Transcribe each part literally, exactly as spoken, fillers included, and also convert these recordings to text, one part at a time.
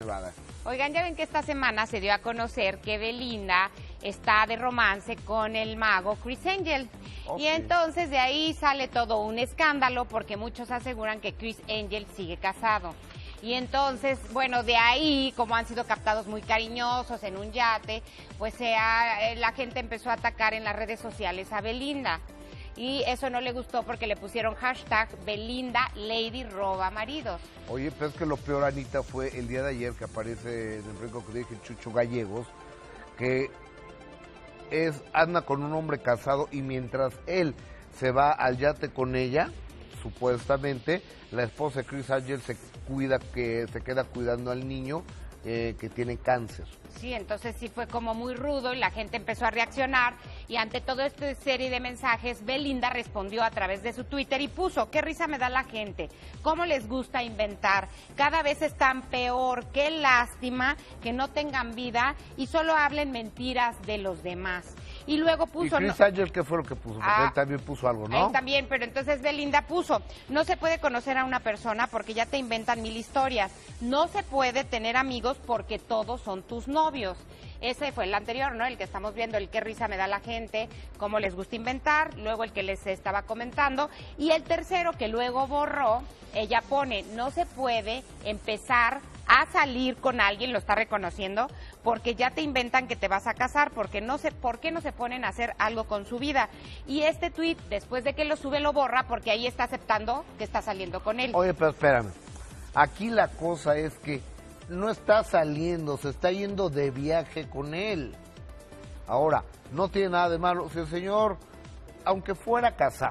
va a dar. Oigan, ya ven que esta semana se dio a conocer que Belinda está de romance con el mago Criss Angel. Okay. Y entonces de ahí sale todo un escándalo porque muchos aseguran que Criss Angel sigue casado. Y entonces, bueno, de ahí, como han sido captados muy cariñosos en un yate, pues se ha, la gente empezó a atacar en las redes sociales a Belinda. Y eso no le gustó porque le pusieron hashtag Belinda Lady Roba Maridos. Oye, pero es que lo peor, Anita, fue el día de ayer que aparece en el periódico que dije Chucho Gallegos, que es anda con un hombre casado y mientras él se va al yate con ella, supuestamente, la esposa de Criss Angel se cuida, que se queda cuidando al niño eh, que tiene cáncer. Sí, entonces sí fue como muy rudo y la gente empezó a reaccionar y ante toda esta serie de mensajes, Belinda respondió a través de su Twitter y puso, qué risa me da la gente, cómo les gusta inventar, cada vez están peor, qué lástima que no tengan vida y solo hablen mentiras de los demás. Y luego puso... ¿Y Criss Angel qué fue lo que puso? Porque ah, él también puso algo, ¿no? Él también, pero entonces Belinda puso, no se puede conocer a una persona porque ya te inventan mil historias, no se puede tener amigos porque todos son tus novios. Ese fue el anterior, ¿no? El que estamos viendo, el qué risa me da la gente, cómo les gusta inventar, luego el que les estaba comentando, y el tercero que luego borró, ella pone, no se puede empezar a salir con alguien, lo está reconociendo, porque ya te inventan que te vas a casar, porque no sé por qué no se ponen a hacer algo con su vida. Y este tuit, después de que lo sube, lo borra, porque ahí está aceptando que está saliendo con él. Oye, pero espérame, aquí la cosa es que no está saliendo, se está yendo de viaje con él. Ahora, no tiene nada de malo si el señor, aunque fuera casado,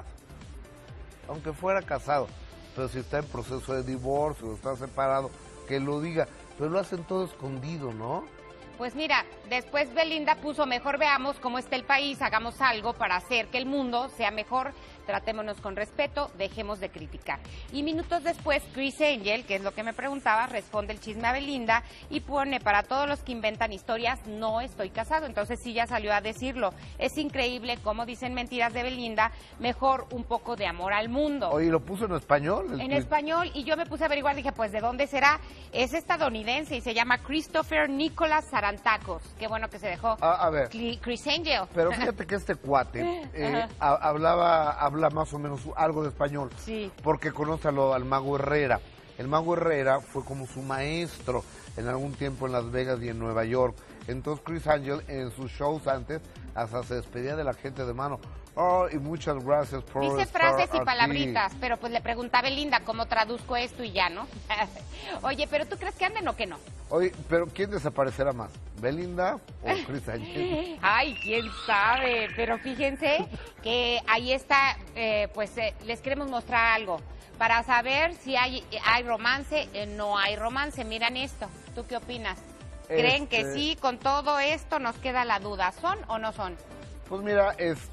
aunque fuera casado, pero si está en proceso de divorcio, está separado, que lo diga, pero lo hacen todo escondido, ¿no? Pues mira, después Belinda puso, mejor veamos cómo está el país, hagamos algo para hacer que el mundo sea mejor, tratémonos con respeto, dejemos de criticar. Y minutos después, Criss Angel, que es lo que me preguntaba, responde el chisme a Belinda y pone, para todos los que inventan historias, no estoy casado. Entonces sí ya salió a decirlo. Es increíble cómo dicen mentiras de Belinda, mejor un poco de amor al mundo. Oye, ¿lo puso en español? En tweet? español, y yo me puse a averiguar, dije, pues, ¿de dónde será? Es estadounidense y se llama Christopher Nicholas Sarantacos. Qué bueno que se dejó. A, a ver. Criss Angel. Pero fíjate que este cuate eh, a, hablaba, habla más o menos algo de español. Sí. Porque conoce al, al Mago Herrera. El Mago Herrera fue como su maestro en algún tiempo en Las Vegas y en Nueva York. Entonces Criss Angel en sus shows antes hasta se despedía de la gente de mano. Oh, y muchas gracias por Dice estar frases y aquí. palabritas, pero pues le preguntaba a Belinda cómo traduzco esto y ya, ¿no? Oye, ¿pero tú crees que anden o que no? Oye, pero ¿quién desaparecerá más? ¿Belinda o Criss Angel? Ay, quién sabe, pero fíjense que ahí está, eh, pues eh, les queremos mostrar algo. Para saber si hay, hay romance, eh, no hay romance. Miran esto, ¿tú qué opinas? ¿Creen Este... que sí? Con todo esto nos queda la duda, ¿son o no son? Pues mira,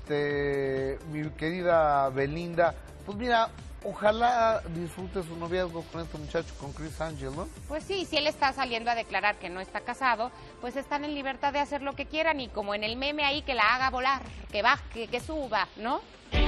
este, mi querida Belinda, pues mira, ojalá disfrute su noviazgo con este muchacho, con Criss Angel, ¿no? Pues sí, si él está saliendo a declarar que no está casado, pues están en libertad de hacer lo que quieran y como en el meme ahí que la haga volar, que baje, que suba, ¿no?